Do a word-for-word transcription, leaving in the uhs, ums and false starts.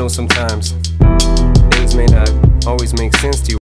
know sometimes things may not always make sense to you.